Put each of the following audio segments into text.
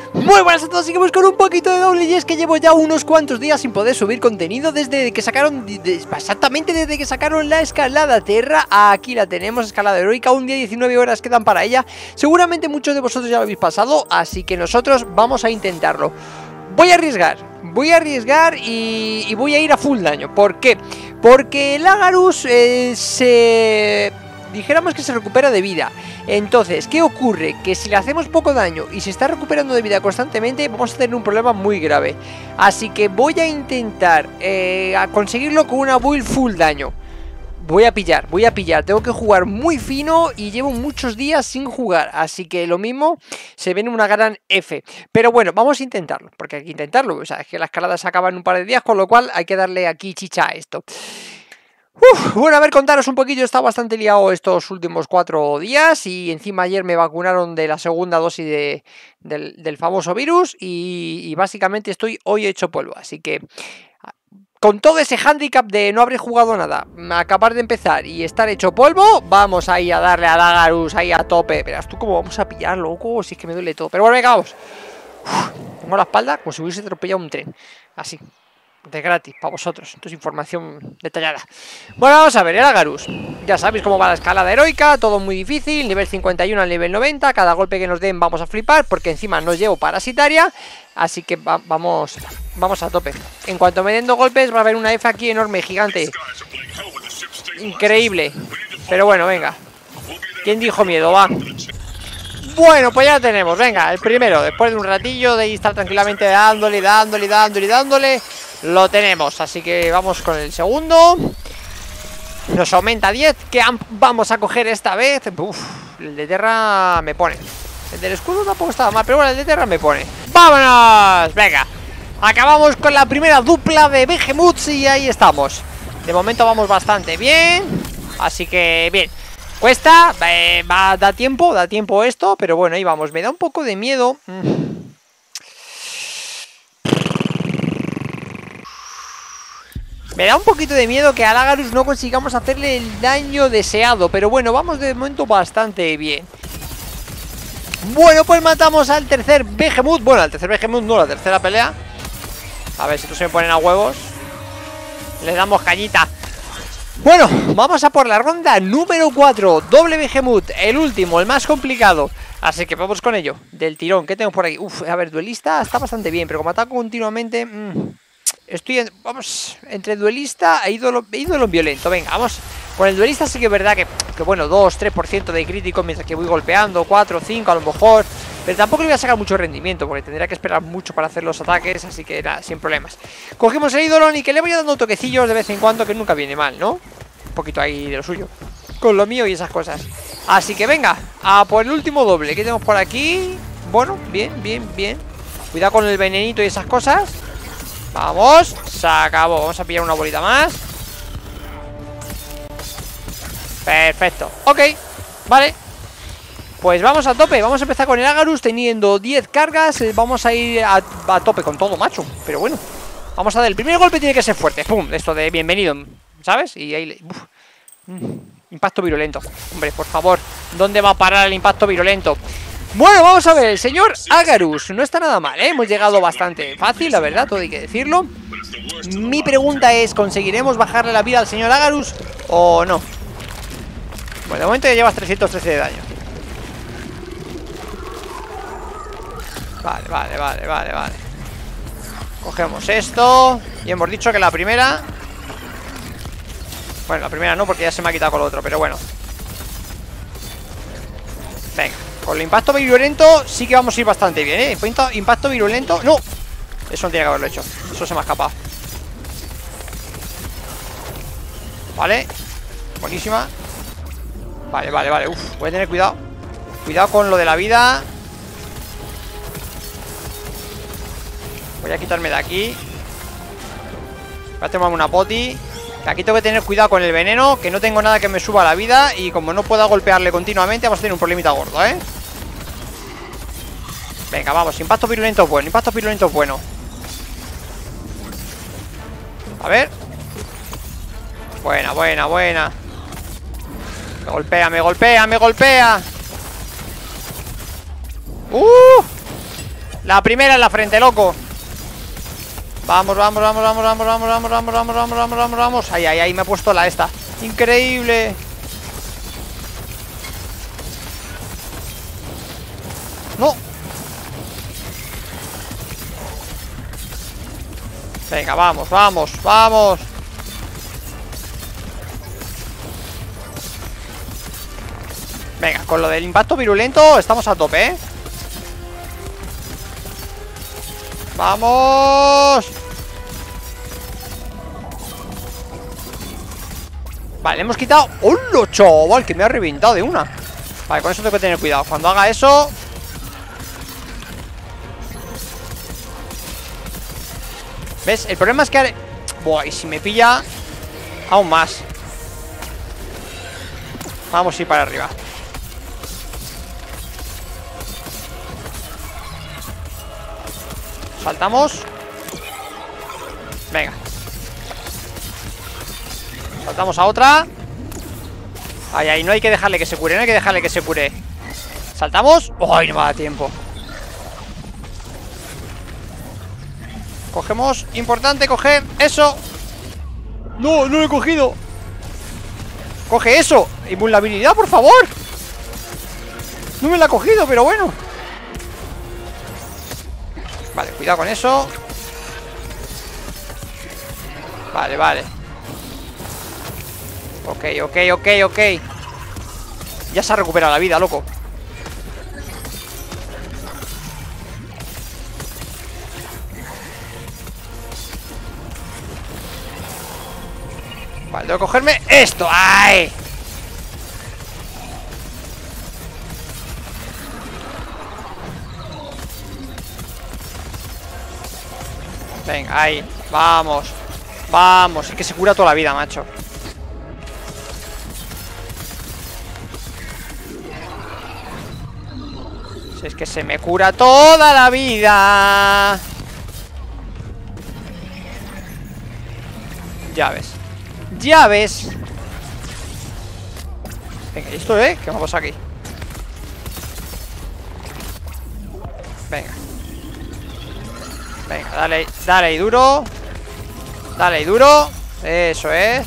Muy buenas a todos, seguimos con un poquito de doble. Y es que llevo ya unos cuantos días sin poder subir contenido desde que sacaron, exactamente desde que sacaron la escalada Terra. Aquí la tenemos, escalada heroica, un día 19 horas quedan para ella. Seguramente muchos de vosotros ya lo habéis pasado, así que nosotros vamos a intentarlo. Voy a arriesgar y voy a ir a full daño. ¿Por qué? Porque el Agarus dijéramos que se recupera de vida. Entonces, ¿qué ocurre? Que si le hacemos poco daño y se está recuperando de vida constantemente, vamos a tener un problema muy grave. Así que voy a intentar conseguirlo con una build full daño. Voy a pillar, tengo que jugar muy fino y llevo muchos días sin jugar, así que lo mismo se viene una gran F. Pero bueno, vamos a intentarlo, porque hay que intentarlo, o sea, es que la escalada se acaba en un par de días, con lo cual hay que darle aquí chicha a esto. Bueno, a ver, contaros un poquillo, he estado bastante liado estos últimos 4 días y encima ayer me vacunaron de la segunda dosis del famoso virus y básicamente estoy hoy hecho polvo, así que con todo ese hándicap de no haber jugado nada, acabar de empezar y estar hecho polvo, vamos ahí a darle al Agarus ahí a tope. Verás tú cómo vamos a pillar, loco, si es que me duele todo. Pero bueno, venga, vamos. Tengo la espalda como si hubiese atropellado un tren, así. De gratis, para vosotros, esto es información detallada. Bueno, vamos a ver, el Agarus. Ya sabéis cómo va la escalada heroica, todo muy difícil, nivel 51 al nivel 90. Cada golpe que nos den vamos a flipar, porque encima no llevo parasitaria. Así que vamos a tope. En cuanto me den 2 golpes va a haber una F aquí enorme, gigante. Increíble. Pero bueno, venga. ¿Quién dijo miedo? Va. Bueno, pues ya tenemos, venga, el primero. Después de un ratillo de estar tranquilamente dándole, lo tenemos, así que vamos con el segundo. Nos aumenta 10. ¿Qué amp vamos a coger esta vez? Uf, el de Terra me pone. El del escudo tampoco estaba mal, pero bueno, el de Terra me pone. ¡Vámonos! Venga, acabamos con la primera dupla de Behemoths y ahí estamos. De momento vamos bastante bien, así que bien. Cuesta, da tiempo esto, pero bueno, ahí vamos. Me da un poco de miedo. Me da un poquito de miedo que al Agarus no consigamos hacerle el daño deseado. Pero bueno, vamos de momento bastante bien. Bueno, pues matamos al tercer Behemoth. Bueno, al tercer Behemoth no, la tercera pelea. A ver si estos se me ponen a huevos. Le damos cañita. Bueno, vamos a por la ronda número 4. Doble Behemoth, el último, el más complicado. Así que vamos con ello, del tirón. ¿Qué tengo por aquí? Uf, a ver, duelista está bastante bien, pero como ataco continuamente... Estoy, vamos, entre duelista e ídolo violento. Venga, vamos. Con el duelista sí que es verdad que bueno, 2-3% de crítico mientras que voy golpeando, 4, 5 a lo mejor. Pero tampoco le voy a sacar mucho rendimiento porque tendría que esperar mucho para hacer los ataques. Así que nada, sin problemas. Cogemos el ídolo y que le voy dando toquecillos de vez en cuando, que nunca viene mal, ¿no? Un poquito ahí de lo suyo con lo mío y esas cosas. Así que venga, a por el último doble. ¿Qué tenemos por aquí? Bueno, bien. Cuidado con el venenito y esas cosas. Vamos, se acabó. Vamos a pillar una bolita más. Perfecto, ok, vale. Pues vamos a tope, vamos a empezar con el Agarus teniendo 10 cargas. Vamos a ir a tope con todo, macho. Pero bueno, vamos a dar, el primer golpe tiene que ser fuerte. Pum, esto de bienvenido, ¿sabes? Y ahí, impacto virulento. Hombre, por favor, ¿dónde va a parar el impacto virulento? Bueno, vamos a ver, el señor Agarus no está nada mal, ¿eh? Hemos llegado bastante fácil, la verdad, todo hay que decirlo. Mi pregunta es, ¿conseguiremos bajarle la vida al señor Agarus o no? Bueno, de momento ya llevas 313 de daño. Vale. Cogemos esto. Y hemos dicho que la primera... Bueno, la primera no, porque ya se me ha quitado con lo otro, pero bueno. Venga. Con el impacto virulento sí que vamos a ir bastante bien, ¿eh? Impacto virulento... ¡No! Eso no tiene que haberlo hecho. Eso se me ha escapado. Vale. Buenísima. Vale. Uf, voy a tener cuidado. Cuidado con lo de la vida. Voy a quitarme de aquí. Voy a tomarme una poti. Que aquí tengo que tener cuidado con el veneno, que no tengo nada que me suba la vida. Y como no pueda golpearle continuamente, vamos a tener un problemita gordo, ¿eh? Venga, vamos, impacto virulento es bueno, A ver. Buena. Me golpea. La primera en la frente, loco. Vamos, vamos, vamos, vamos, vamos, vamos, vamos, vamos, vamos, vamos, vamos, vamos, vamos. Ahí, ahí, ahí, me he puesto la esta. Increíble. No. Venga, vamos, vamos, vamos. Venga, con lo del impacto virulento estamos a tope, ¿eh? ¡Vamos! Vale, hemos quitado... ¡Hola, chaval! Que me ha reventado de una. Vale, con eso tengo que tener cuidado. Cuando haga eso... ¿Ves? El problema es que... Buah, y si me pilla... Aún más. Vamos a ir para arriba. Saltamos. Venga. Saltamos a otra. Ahí, ahí, no hay que dejarle que se cure. No hay que dejarle que se cure. Saltamos. ¡Ay, no me da tiempo! Cogemos. Importante coger eso. No, no lo he cogido. Coge eso. Invulnerabilidad, por favor. No me la ha cogido, pero bueno. Vale, cuidado con eso. Vale, vale. Ok, ok, ok, ok. Ya se ha recuperado la vida, loco. Vale, tengo que cogerme esto. ¡Ay! Venga, ahí, vamos. Vamos, es que se cura toda la vida, macho. Si es que se me cura toda la vida. Ya ves. Ya ves. Venga, ¿y esto, qué vamos aquí? Venga. Venga, dale, dale ahí duro. Dale ahí duro. Eso es.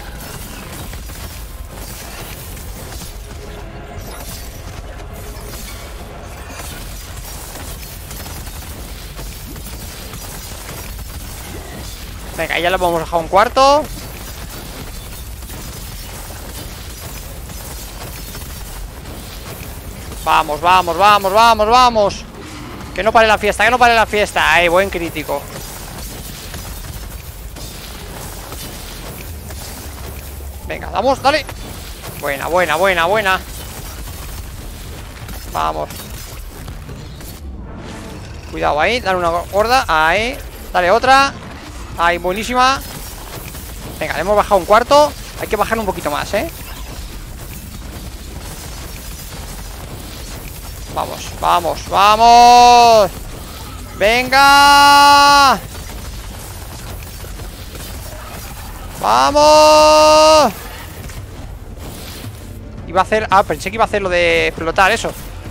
Venga, ya lo vamos a dejar un cuarto. Vamos, vamos, vamos, vamos, vamos. Que no pare la fiesta, que no pare la fiesta. Ay, buen crítico. Venga, vamos, dale. Buena, buena, buena, buena. Vamos. Cuidado ahí, dale una gorda. Ahí, dale otra. Ahí, buenísima. Venga, le hemos bajado un cuarto. Hay que bajar un poquito más, Vamos, vamos, vamos. Venga. Vamos. Iba a hacer... Ah, pensé que iba a hacer lo de explotar eso.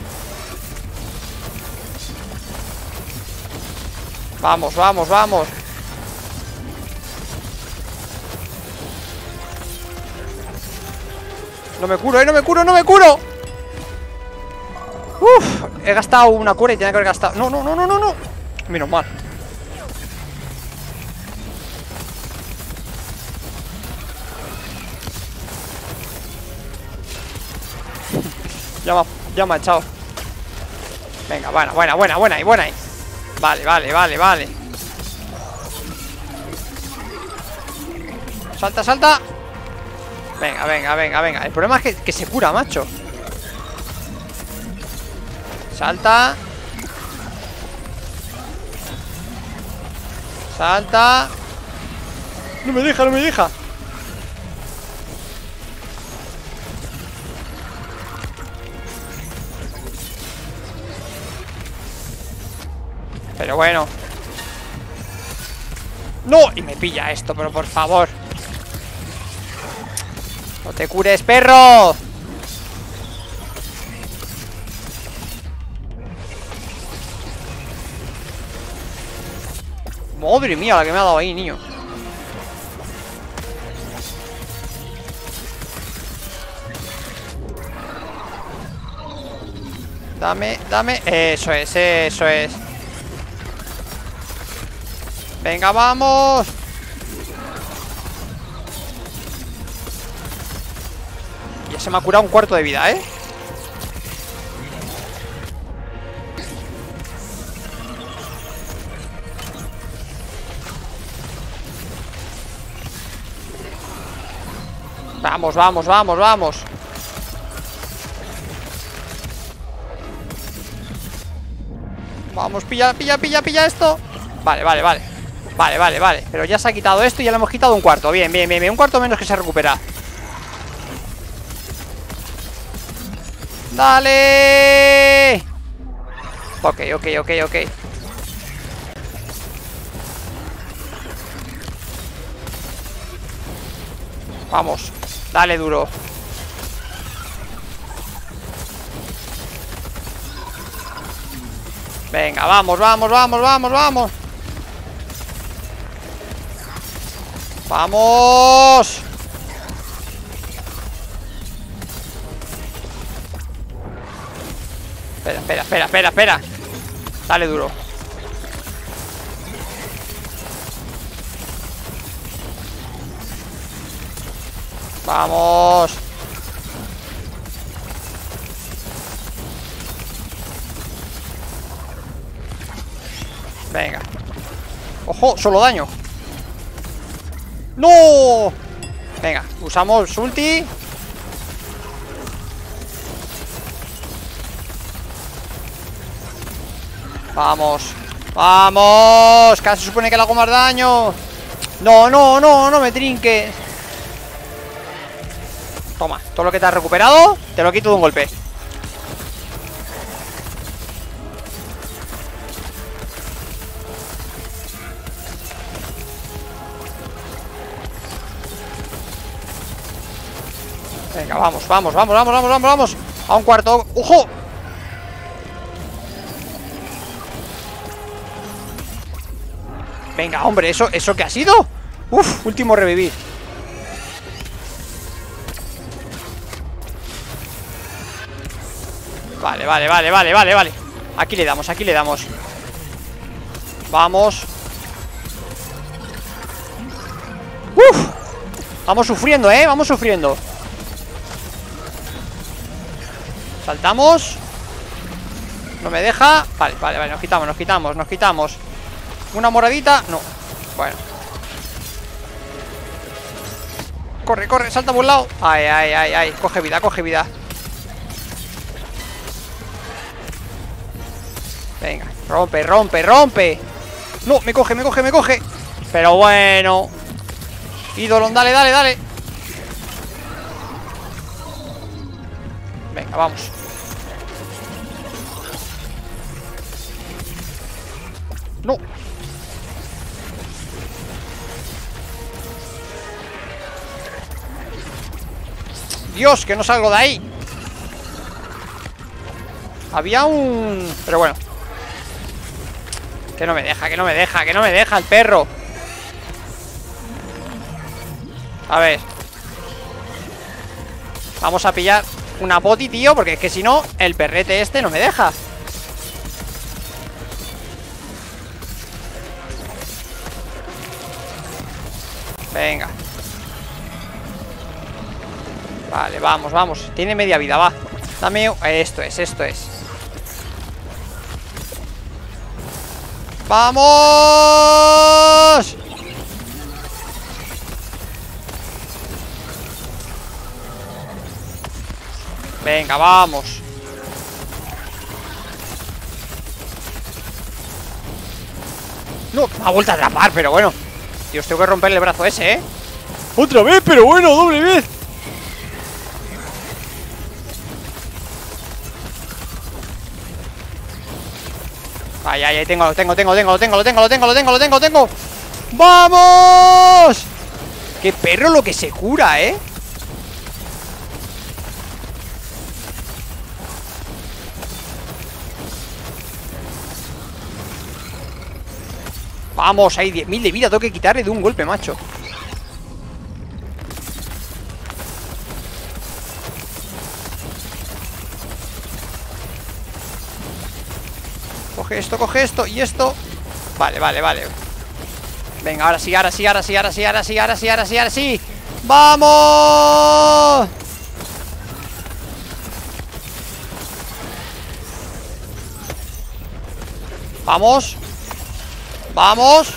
Vamos, vamos, vamos. No me curo, no me curo, no me curo. Uf, he gastado una cura y tenía que haber gastado. No, no, no, no, no, no. Menos mal. Ya me ha echado. Venga, buena, buena, buena, buena y buena. Vale, vale, vale, vale. Salta, salta. Venga, venga, venga, venga. El problema es que se cura, macho. Salta. Salta. No me deja, no me deja. Pero bueno. No, y me pilla esto, pero por favor. No te cures, perro. Madre mía, la que me ha dado ahí, niño. Dame, dame. Eso es, eso es. Venga, vamos. Ya se me ha curado un cuarto de vida, ¿eh? Vamos, vamos, vamos, vamos. Vamos, pilla, pilla, pilla, pilla esto. Vale, vale, vale. Vale, vale, vale. Pero ya se ha quitado esto y ya le hemos quitado un cuarto. Bien, bien, bien, bien. Un cuarto menos que se recupera. ¡Dale! Ok, ok, ok, ok. Vamos, dale duro. Venga, vamos, vamos, vamos, vamos, vamos. ¡Vamos! Espera, espera, espera, espera, espera. Dale duro. Vamos. Venga. ¡Ojo! Solo daño. ¡No! Venga, usamos ulti. Vamos. ¡Vamos! Que se supone que le hago más daño. No, no, no, no me trinques. Toma, todo lo que te has recuperado te lo quito de un golpe. Venga, vamos, vamos, vamos, vamos, vamos, vamos, vamos. A un cuarto. ¡Ojo! Venga, hombre, ¿eso qué ha sido? Uf, último revivir. Vale, vale, vale, vale, vale, vale. Aquí le damos, aquí le damos. Vamos. Uf. Vamos sufriendo, vamos sufriendo. Saltamos. No me deja. Vale, vale, vale, nos quitamos, nos quitamos, nos quitamos. Una moradita, no. Bueno. Corre, corre, salta por un lado. Ay, ay, ay, ay, coge vida, coge vida. Venga, rompe, rompe, rompe. No, me coge, me coge, me coge. Pero bueno. Idolon, dale, dale, dale. Venga, vamos. No. Dios, que no salgo de ahí. Había un... Pero bueno. Que no me deja, que no me deja, que no me deja el perro. A ver. Vamos a pillar una poti, tío, porque es que si no, el perrete este no me deja. Venga. Vale, vamos, vamos. Tiene media vida, va. Dame... Esto es, esto es. ¡Vamos! Venga, vamos. No, me ha vuelto a atrapar, pero bueno. Dios, tengo que romperle el brazo ese, Otra vez, pero bueno, doble vez. Ay, ay, ay, tengo. ¡Vamos! ¡Qué perro lo que se cura, Vamos, hay 10.000 de vida. Tengo que quitarle de un golpe, macho. Coge esto y esto. Vale, vale, vale. Venga, ahora sí, ahora sí, ahora sí, ahora sí, ahora sí, ahora sí, ahora sí, ahora sí. ¡Vamos! Vamos. Vamos.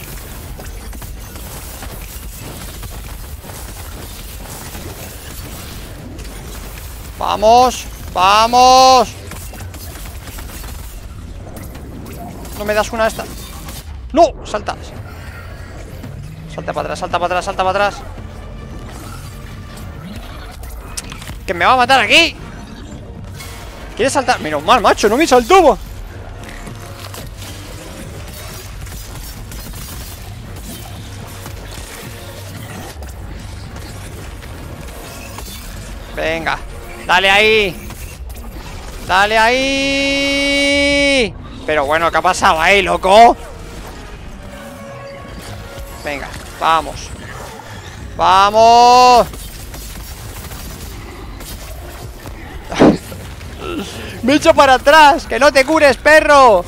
Vamos. Vamos. No me das una de estas. ¡No! Salta. Salta para atrás, salta para atrás, salta para atrás. ¡Que me va a matar aquí! ¿Quieres saltar? Menos mal, macho, no me saltó. Venga, dale ahí. Dale ahí. Pero bueno, ¿qué ha pasado ahí, loco? Venga, vamos. ¡Vamos! ¡Me echo para atrás! ¡Que no te cures, perro!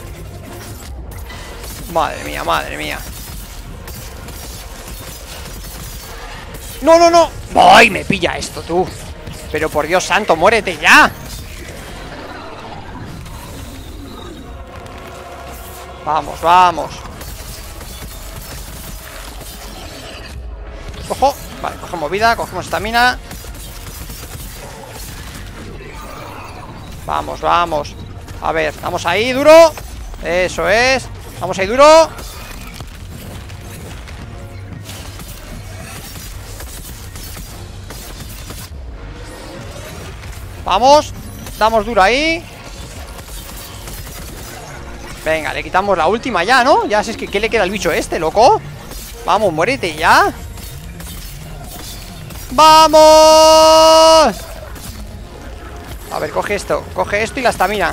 Madre mía, madre mía. ¡No, no, no! ¡Ay, me pilla esto, tú! Pero por Dios santo, muérete ya. Vamos, vamos. Ojo, vale, cogemos vida, cogemos estamina. Vamos, vamos. A ver, vamos ahí, duro. Eso es. Vamos ahí, duro. Vamos. Damos duro ahí. Venga, le quitamos la última ya, ¿no? Ya, si es que ¿qué le queda al bicho este, loco? Vamos, muérete ya. ¡Vamos! A ver, coge esto y la estamina.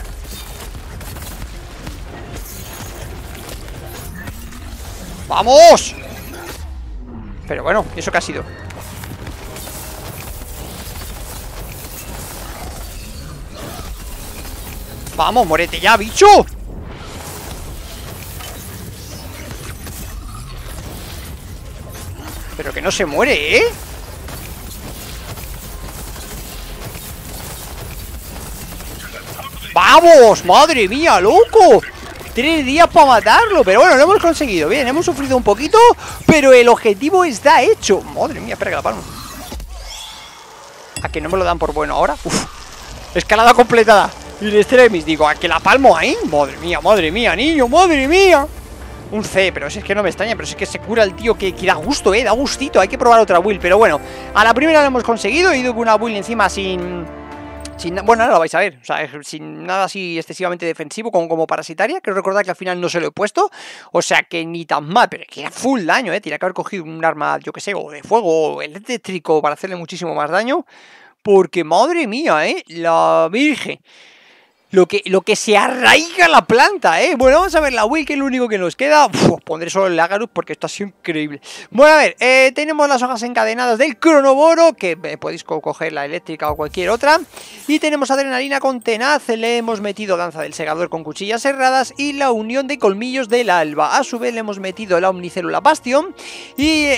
¡Vamos! Pero bueno, ¿eso qué ha sido? ¡Vamos, muérete ya, bicho! Pero que no se muere, ¿eh? ¡Vamos! ¡Madre mía, loco! 3 días para matarlo, pero bueno, lo hemos conseguido. Bien, hemos sufrido un poquito, pero el objetivo está hecho. Madre mía, espera que la palmo. ¿A que no me lo dan por bueno ahora? Uf, escalada completada. Y el extremis, digo, ¿a que la palmo ahí? Madre mía, niño, madre mía. Un C, pero si es que no me extraña, pero si es que se cura el tío que da gusto, da gustito. Hay que probar otra build, pero bueno, a la primera lo hemos conseguido. He ido con una build encima bueno, ahora lo vais a ver, o sea, sin nada así excesivamente defensivo como parasitaria. Quiero recordar que al final no se lo he puesto, o sea que ni tan mal, pero que era full daño, tenía que haber cogido un arma, yo que sé, o de fuego o eléctrico para hacerle muchísimo más daño. Porque madre mía, la virgen. Lo que se arraiga la planta, Bueno, vamos a ver la build, que es lo único que nos queda. Uf, pondré solo el Agarus porque esto ha sido increíble. Bueno, a ver, tenemos las hojas encadenadas del Cronoboro, que podéis coger la eléctrica o cualquier otra. Y tenemos adrenalina con tenaz, le hemos metido danza del segador con cuchillas cerradas y la unión de colmillos del alba. A su vez le hemos metido la omnicélula bastión y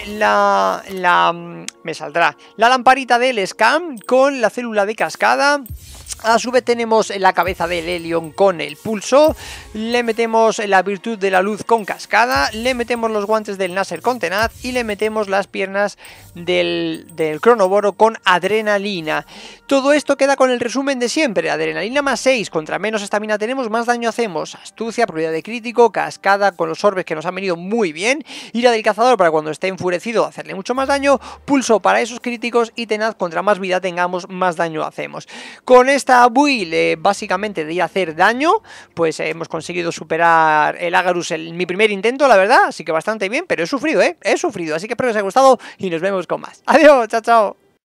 me saldrá la lamparita del scam con la célula de cascada. A su vez tenemos la cabeza del Helion con el pulso, le metemos la virtud de la luz con cascada, le metemos los guantes del Nasser con tenaz y le metemos las piernas del Cronoboro con adrenalina. Todo esto queda con el resumen de siempre: adrenalina más 6, contra menos estamina tenemos, más daño hacemos. Astucia, probabilidad de crítico, cascada con los orbes que nos han venido muy bien, ira del cazador para cuando esté enfurecido hacerle mucho más daño, pulso para esos críticos y tenaz, contra más vida tengamos más daño hacemos. Con esta build básicamente de hacer daño, pues hemos conseguido superar el Agarus en mi primer intento, la verdad, así que bastante bien, pero he sufrido, he sufrido, así que espero que os haya gustado y nos vemos con más. Adiós, chao, chao.